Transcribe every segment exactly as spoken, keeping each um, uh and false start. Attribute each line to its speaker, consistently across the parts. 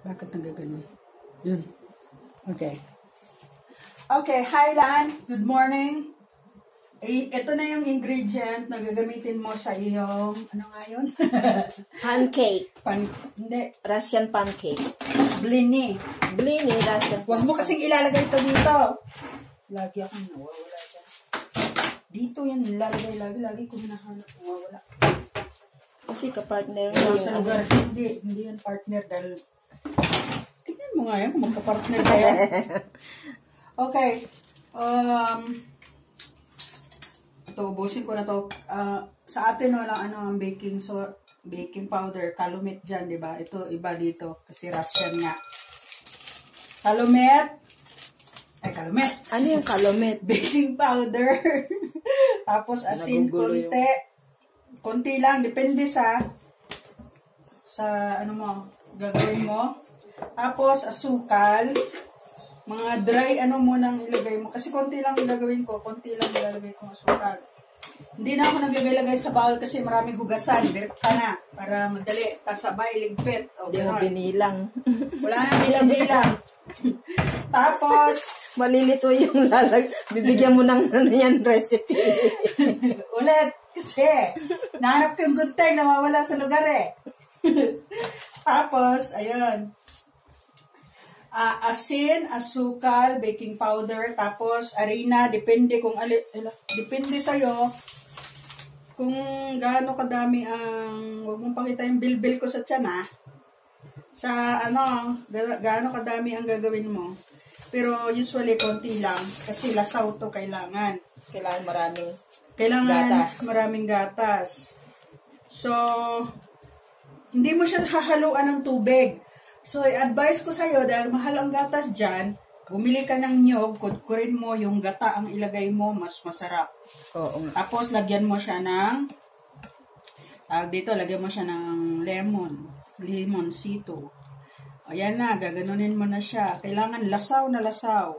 Speaker 1: Bakit nagaganon? Yun. Okay. Okay, hi Lan. Good morning. Eh, ito na yung ingredient na gagamitin mo sa iyong, ano nga yun?
Speaker 2: Pancake.
Speaker 1: Pan, hindi.
Speaker 2: Russian pancake.
Speaker 1: Blini.
Speaker 2: Blini, Russian
Speaker 1: Huwag mo kasing ilalagay ito dito. Lagi akong nawawala dyan. Dito yan, ilalagay, lagi, lagi kung hinahanap, nawawala.
Speaker 2: Kasi kapartner
Speaker 1: Pero
Speaker 2: mo
Speaker 1: sa
Speaker 2: yung
Speaker 1: lugar, hindi, hindi yan partner dahil, tignan mo nga yan kung magka-partner kayo. Okay. Um, ito, ubusin ko na to. Uh, sa atin, walang ano ang baking, so, baking powder, calumet dyan, di ba? Ito, iba dito, kasi Russian nga. Calumet, ay, calumet.
Speaker 2: ano yung calumet?
Speaker 1: Baking powder. Tapos, asin,
Speaker 2: Nagugulo
Speaker 1: konti. Konti lang, depende sa, sa, ano mo, gagawin mo. Tapos, asukal. Mga dry, ano mo nang ilagay mo. Kasi konti lang ilagawin ko. Konti lang ilalagay ko asukal. Hindi na ako naglagay-lagay sa bowl kasi maraming hugasan. Direkta na. Para madali. Tas sabay, ligpit. O,
Speaker 2: Hindi mo binilang.
Speaker 1: wala na bilang-bilang. Tapos,
Speaker 2: Malilito yung lalag. Bibigyan mo ng ano yan, recipe.
Speaker 1: ulit. Kasi, nahanap ko yung good time. Nawawala sa lugar eh. Tapos, ayun. Uh, asin, asukal, baking powder, tapos harina, depende kung ali, depende sa'yo kung gaano kadami ang, wag mong pakita yung bilbil ko sa tiyan ha. Sa ano, gaano kadami ang gagawin mo. Pero usually konti lang kasi lasaw to kailangan.
Speaker 2: Kailangan maraming
Speaker 1: Kailangan
Speaker 2: gatas.
Speaker 1: maraming gatas. So, hindi mo siya hahaluan ng tubig. So, i-advise ko sa'yo, dahil mahal ang gatas dyan, bumili ka ng nyog, kudkurin mo yung gata ang ilagay mo, mas masarap.
Speaker 2: Oo.
Speaker 1: Tapos, lagyan mo siya ng, tawag dito, lagyan mo siya ng lemon, limonsito. Ayan na, gaganunin mo na siya. Kailangan lasaw na lasaw.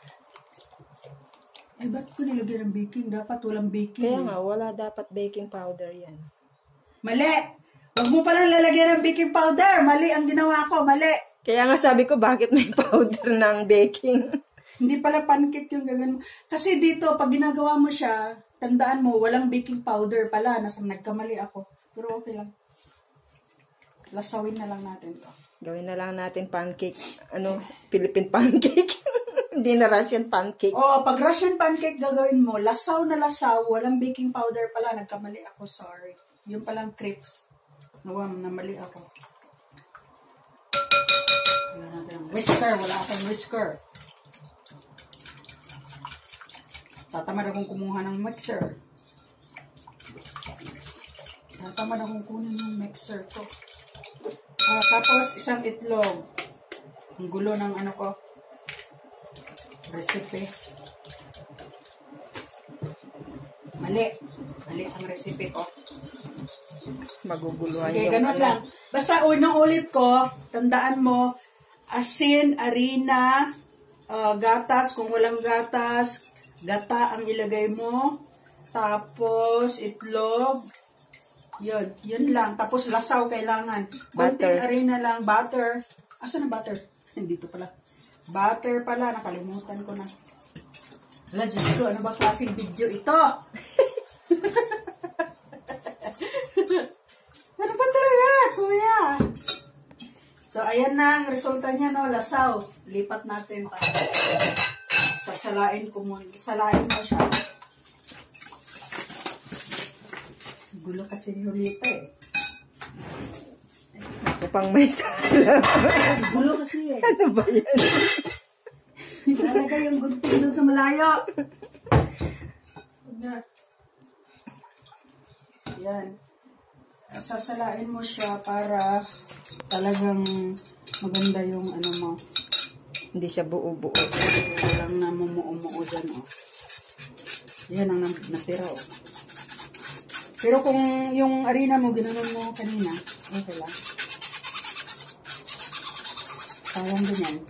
Speaker 1: Ay, ba't ko nilagyan ng baking? Dapat walang baking.
Speaker 2: Kaya nga, wala dapat baking powder yan.
Speaker 1: Mali! Huwag mo palang lalagyan ng baking powder. Mali ang ginawa ko. Mali.
Speaker 2: Kaya nga sabi ko, bakit may powder ng baking?
Speaker 1: Hindi pala pancake yung gagawin mo. Kasi dito, pag ginagawa mo siya, tandaan mo, walang baking powder pala. Nasa nagkamali ako. Pero okay lang. Lasawin na lang natin to.
Speaker 2: Gawin na lang natin pancake. Ano? Philippine pancake. Hindi na Russian pancake.
Speaker 1: Oo, pag Russian pancake gagawin mo, lasaw na lasaw, walang baking powder pala. Nagkamali ako, sorry. Yung palang crepes. Nawa, namali ako. Wala natin ang whisker. Wala akong whisker. Tatamad akong kumuha ng mixer. Tatamad akong kunin yung mixer ko. Ah, tapos, isang itlog. Ang gulo ng ano ko. Recipe. Mali. Mali ang recipe ko.
Speaker 2: Maguguluhan
Speaker 1: Sige,
Speaker 2: yung
Speaker 1: ganun
Speaker 2: ano.
Speaker 1: lang. Basta unang ulit ko, tandaan mo, asin, harina, uh, gatas, kung walang gatas, gata ang ilagay mo, tapos itlog, yun, yun lang. Tapos lasaw kailangan. Konting
Speaker 2: Butter.
Speaker 1: harina lang, butter. Asan na butter? Dito pala. Butter pala, nakalimutan ko na. Wala, Diyos ko, ano ba klaseng video ito? Ano ba talaga, kuya? So, ayan na ang resulta niya, no? Lasaw. Lipat natin para sasalain ko muna. Sasalain mo siya. Gulo kasi ni Julieta eh.
Speaker 2: Upang may sala.
Speaker 1: Gulo kasi eh.
Speaker 2: Ano ba yan?
Speaker 1: Nalagay yung gunting doon sa malayo. Yan. Sasalain mo siya para talagang maganda yung ano mo.
Speaker 2: Hindi siya buo-buo.
Speaker 1: Walang namumuo-muo dyan, oh. Yan ang natira, oh. Pero kung yung harina mo, ginanon mo kanina, okay lang. Sayang din yan.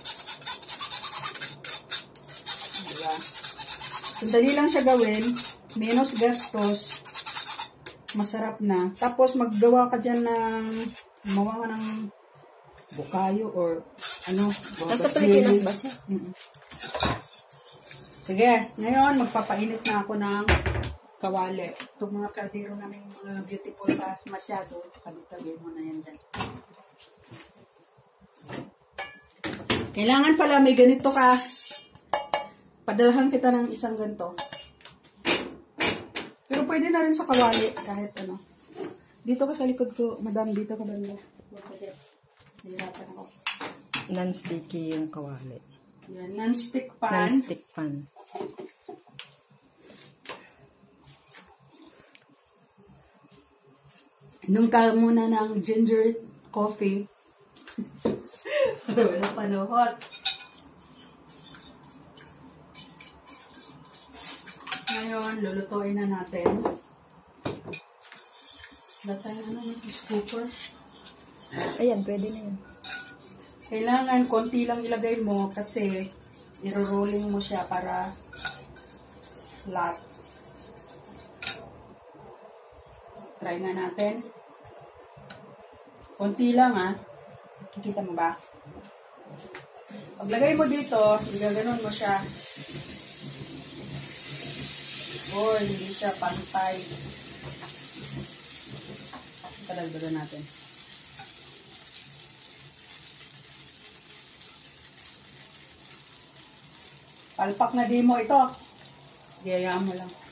Speaker 1: Diba? Sandali lang siya gawin. Menos gastos. Masarap na. Tapos maggawa ka dyan ng, gumawa ka ng bukayo or ano.
Speaker 2: Nasa Pilipinas ba siya?
Speaker 1: Mm-mm. Sige, ngayon magpapainit na ako ng kawali. Itong mga kaldero namin mga beautiful pa masyado. Tabi-tabi mo na yan dyan. Kailangan pala may ganito ka. Padalahan kita ng isang ganito. Pero pwede na rin sa kawali kahit ano. Dito ka sa likod ko, madam, dito ka banda. Kasi hirapan ako.
Speaker 2: Non-sticky yung kawali.
Speaker 1: Yan, non-stick pan.
Speaker 2: Non-stick pan.
Speaker 1: Inom ka muna ng ginger coffee. Wala panuhot. Ngayon, lulutuin na natin. Batay na naman yung scooper.
Speaker 2: Ayan, pwede na yan.
Speaker 1: Kailangan konti lang ilagay mo kasi iro-rolling mo siya para flat. Try nga natin. Konti lang ah. Kikita mo ba? Paglagay mo dito, igaganon mo siya. Oh, hindi siya pantay. Kadagdagan natin. Palpak na di mo ito. Gayaan mo lang.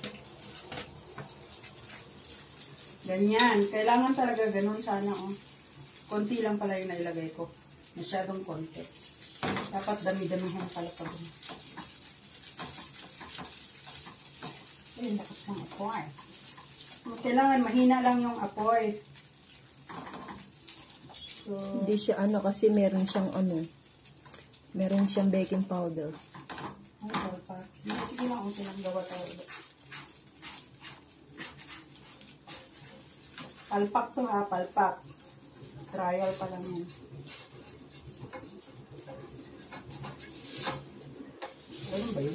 Speaker 1: Ganyan. Kailangan talaga ganun sana, oh. Konti lang pala yung nailagay ko. Masyadong konti. Dapat dami-damihan pala pag mo. Ayun, lakas ng apoy. Kailangan mahina lang yung apoy. So,
Speaker 2: Hindi siya ano kasi meron siyang ano. Meron siyang baking powder.
Speaker 1: ay, palpak. Sige lang, okay lang gawa tayo. Palpak to ha, palpak. Trial pa lang yan. Ganun ba yun?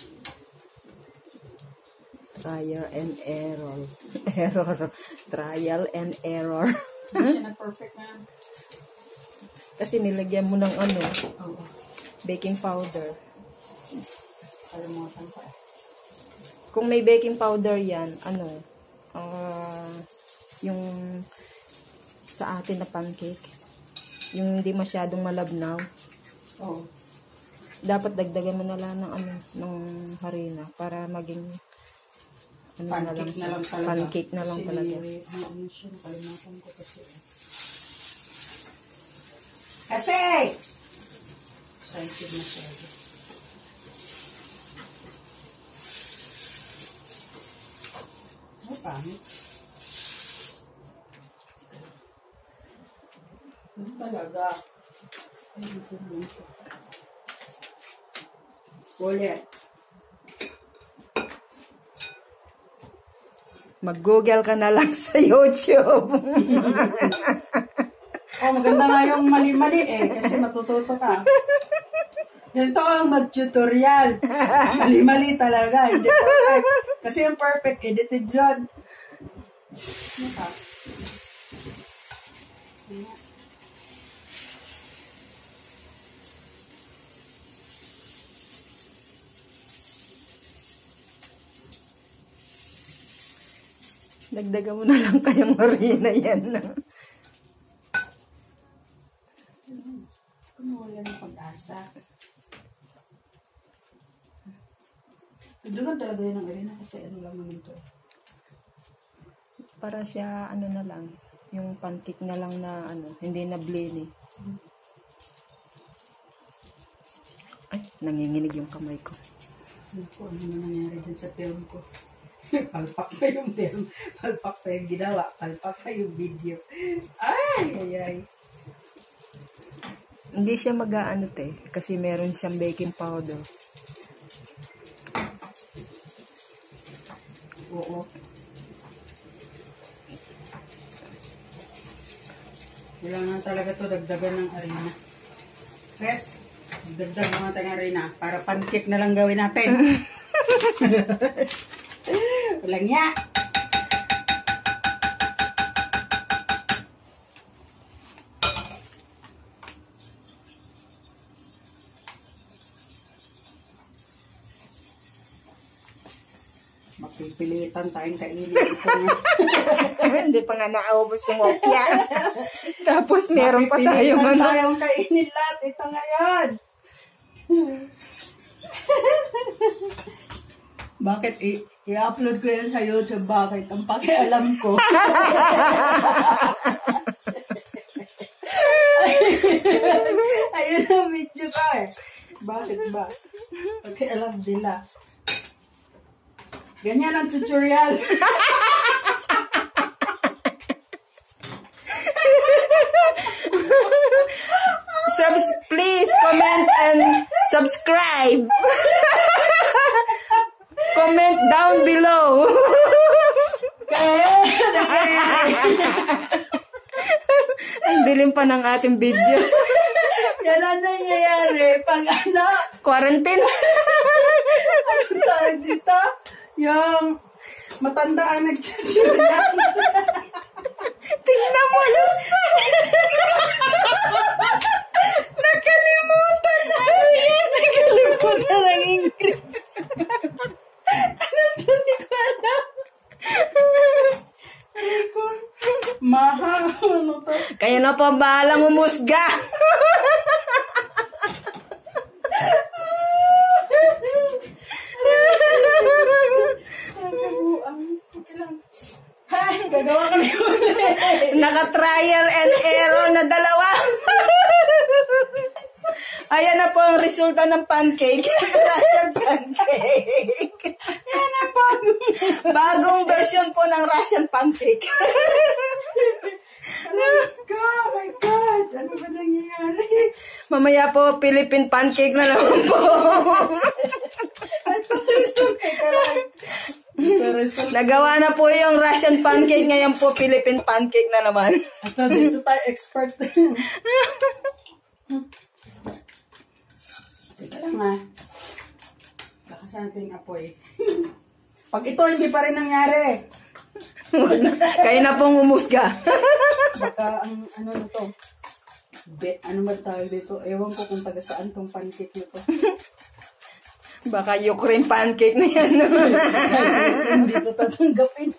Speaker 2: Trial and error. Error. Trial and error.
Speaker 1: Hindi siya na perfect na.
Speaker 2: Kasi nilagyan mo ng ano,
Speaker 1: Oo.
Speaker 2: baking powder.
Speaker 1: Kalimutan pa.
Speaker 2: Kung may baking powder yan, ano, ah, yung sa atin na pancake, yung hindi masyadong malabnaw,
Speaker 1: Oo.
Speaker 2: dapat dagdagan mo na lang ng ano, ng harina para maging ano na lang,
Speaker 1: Pancake na
Speaker 2: siya.
Speaker 1: lang talaga.
Speaker 2: Pancake na lang
Speaker 1: Kasi
Speaker 2: talaga.
Speaker 1: may- may ano siya, nakalimutan ko kasi. Kasi! Excited na siya. Ay, pangit. Ano talaga? Ay, ito lang siya. Ulit.
Speaker 2: Mag-google ka na lang sa YouTube.
Speaker 1: Oh, maganda nga yung mali-mali eh. Kasi matututo ka. Ganito ang mag-tutorial. Mali-mali talaga. Hindi perfect. Kasi yung perfect, edited yun. Ano ka?
Speaker 2: Dagdagan mo na lang kayong harina yan.
Speaker 1: Kung wala ng pag-asa. Pagdagan talaga yun ang arena kasi ano lang naman to.
Speaker 2: Para siya, ano na lang, yung pancake na lang na, ano, hindi na blini. Ay, nanginginig yung kamay ko.
Speaker 1: Ano po, ano na nangyari dyan sa film ko. Palpak pa yung film. Palpak pa yung ginawa. Palpak pa yung video. Ay, ay, ay.
Speaker 2: Hindi siya mag-aano te, kasi meron siyang baking powder.
Speaker 1: Oo. Kailangan talaga to dagdagan ng arena. Yes, dagdag mga tayong arena para pancake na lang gawin natin. Walang ya. Pipilitan tayong kainin ito nga.
Speaker 2: Hindi pa nga naubos yung opya. Tapos meron pa tayong
Speaker 1: Pipilitan
Speaker 2: ano.
Speaker 1: tayong kainin lahat. Ito ngayon. Bakit i- i-upload ko yan sa YouTube? Bakit? Ang pakialam ko. Ayun ang video ko eh. Bakit ba? Pakialam nila. Ganyan ang tutorial.
Speaker 2: Subs please comment and subscribe. Comment down below.
Speaker 1: Kaya,
Speaker 2: Ang dilim pa ng ating video.
Speaker 1: yan ang nangyayari pag ano,
Speaker 2: Quarantine.
Speaker 1: ano tawag dito? Yung matanda ang nag-tutorial.
Speaker 2: Tingnan mo yun.
Speaker 1: Nakalimutan na. Nakalimutan ang English. Ano to? Hindi ko alam. Ano ko? Maha. Ano to?
Speaker 2: Kaya na pa balang umusga.
Speaker 1: Okay lang. Hay, gagawa kami ulit.
Speaker 2: Naka-trial and error na dalawa. Ayan na po ang resulta ng pancake. Russian pancake.
Speaker 1: Yan ang bagong.
Speaker 2: Bagong version po ng Russian pancake.
Speaker 1: Oh my God! Ano ba nangyayari?
Speaker 2: Mamaya po, Philippine pancake na naman po.
Speaker 1: Ito result. Teka lang. Ito result.
Speaker 2: Nagawa na po yung Russian pancake. Ngayon po, Philippine pancake na naman.
Speaker 1: Ito, dito tayo expert. Teka lang ha. Baka sa ating apoy. Pag ito hindi pa rin nangyari,
Speaker 2: Kayo na pong umusga.
Speaker 1: baka ang ano na to, be, ano ba tawag dito? Ewan ko kung taga saan tong pancake nito.
Speaker 2: Baka Ukraine pancake na yan.
Speaker 1: Hindi to tatanggapin.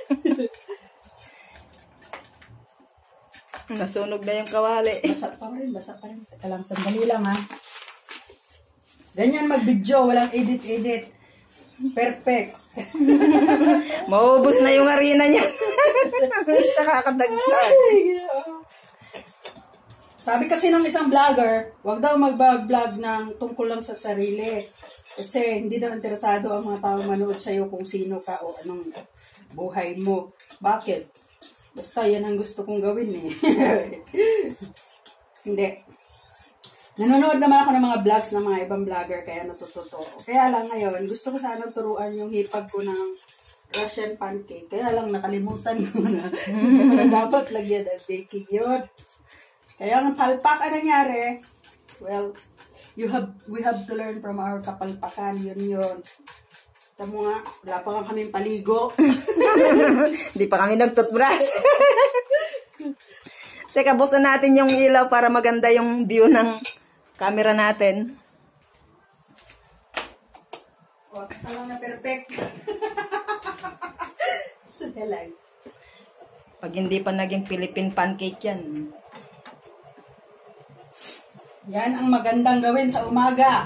Speaker 2: Nasunog na yung kawali.
Speaker 1: Basa pa rin, basa pa rin. Teka lang, sandali lang ha. Ganyan mag-video, walang edit-edit. Perfect.
Speaker 2: Maubos na yung arena niya. Nakakadagdag.
Speaker 1: Sabi kasi ng isang vlogger, wag daw mag-vlog ng tungkol lang sa sarili. Kasi hindi daw interesado ang mga tao manood sa'yo kung sino ka o anong buhay mo. Bakit? Basta yan ang gusto kong gawin eh. Hindi. Nanonood naman ako ng mga vlogs ng mga ibang vlogger kaya natututo. Kaya lang ngayon, gusto ko sana turuan yung hipag ko ng Russian pancake. Kaya lang nakalimutan ko na. Hindi dapat lagyan ng baking yun. Kaya ang palpak ang nangyari, well, you have we have to learn from our kapalpakan. Yun yun. Tamo nga, wala pa nga kaming paligo.
Speaker 2: Hindi pa kami nag-toothbrush. Teka, busan natin yung ilaw para maganda yung view ng camera natin.
Speaker 1: O, alam na perfect. Helay.
Speaker 2: Pag hindi pa naging Philippine pancake yan.
Speaker 1: Yan ang magandang gawin sa umaga.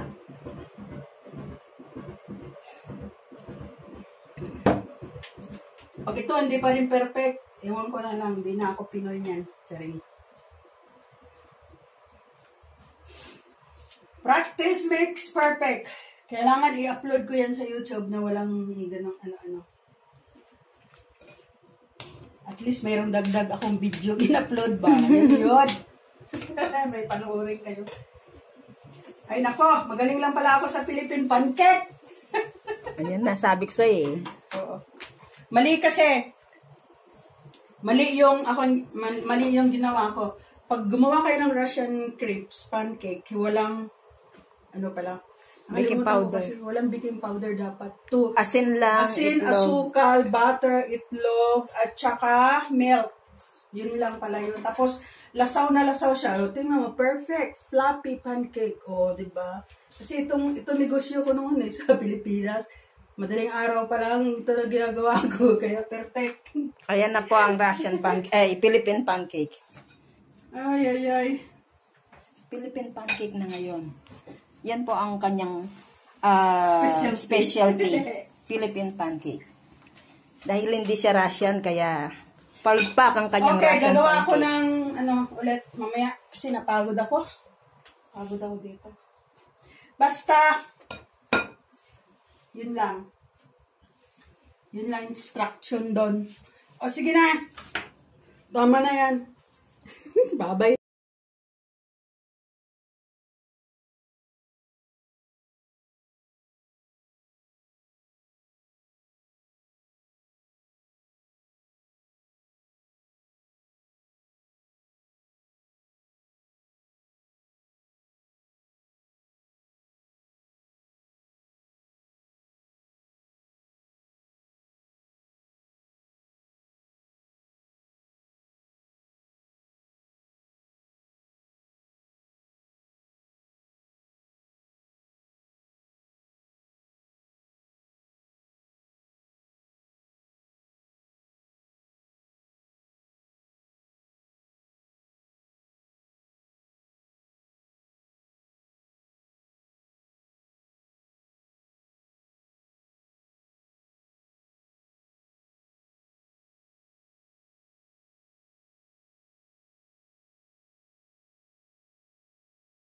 Speaker 1: Pag ito hindi pa rin perfect, ewan ko na lang, hindi na ako Pinoy niyan. Charing. Practice makes perfect. Kailangan i-upload ko yan sa YouTube na walang ganong ano-ano. At least mayroong dagdag akong video in-upload ba? Yan yun. May panoorin kayo. Ay nako, magaling lang pala ako sa Philippine pancake.
Speaker 2: Ayan na, sabi ko sa'yo eh.
Speaker 1: Oo. Mali kasi. Mali yung ako mali yung ginawa ko. Pag gumawa kayo ng Russian crepes pancake, walang ano pala?
Speaker 2: Baking powder.
Speaker 1: Kasi walang baking powder dapat. To
Speaker 2: Asin lang,
Speaker 1: asin,
Speaker 2: itlog.
Speaker 1: asukal, butter, itlog, at saka milk. Yun lang pala yun. Tapos lasaw na lasaw siya. O, tingnan mo, perfect. Fluffy pancake. O, di ba? Kasi itong, itong negosyo ko noon eh, sa Pilipinas. Madaling araw pa lang ito na ginagawa ko, kaya perfect.
Speaker 2: Ayan na po ang Russian pancake, eh, Philippine pancake.
Speaker 1: Ay, ay, ay.
Speaker 2: Philippine pancake na ngayon. Yan po ang kanyang uh,
Speaker 1: Specialty.
Speaker 2: specialty. Philippine pancake. Dahil hindi siya Russian, kaya palpak ang kanyang
Speaker 1: Okay,
Speaker 2: Russian
Speaker 1: gagawa
Speaker 2: pancake.
Speaker 1: ako ng, ano, ulit, mamaya, kasi napagod ako. Pagod ako dito. Basta, yun lang. Yun lang instruction doon. O, sige na. Tama na yan. Bye-bye.